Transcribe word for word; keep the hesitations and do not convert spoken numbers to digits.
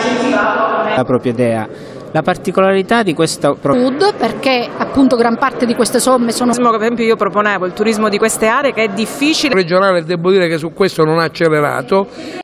la propria idea. La particolarità di questo Sud, perché appunto gran parte di queste somme sono... Per esempio io proponevo il turismo di queste aree che è difficile. Il regionale devo dire che su questo non ha accelerato.